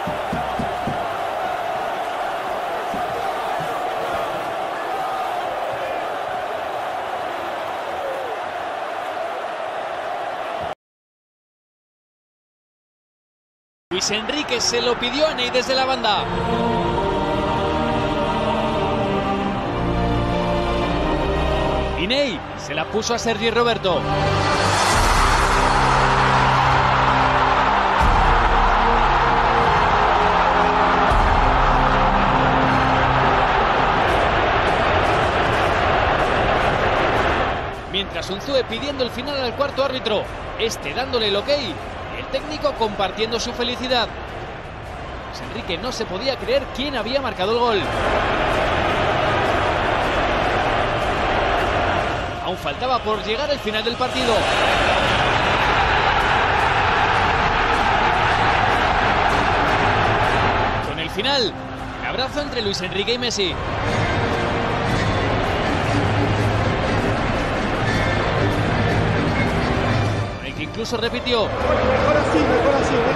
Luis Enrique se lo pidió a Ney desde la banda. Y Ney se la puso a Sergi Roberto. Mientras Unzue pidiendo el final al cuarto árbitro, este dándole el ok, y el técnico compartiendo su felicidad. Luis Enrique no se podía creer quién había marcado el gol. Aún faltaba por llegar el final del partido. Con el final, un abrazo entre Luis Enrique y Messi. El que incluso repitió: mejor así, mejor así.